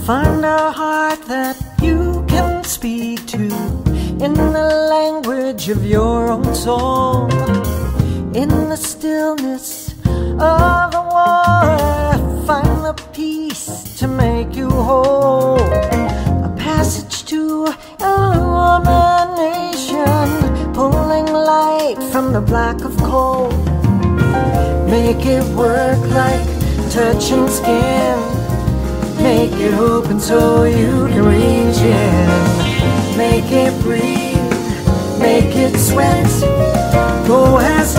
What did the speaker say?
Find a heart that you can speak to in the language of your own soul. In the stillness of the war, find the peace to make you whole. A passage to illumination, pulling light from the black of coal. Make it work like touching skin. Make it open so you can reach in. Make it breathe, make it sweat. Go as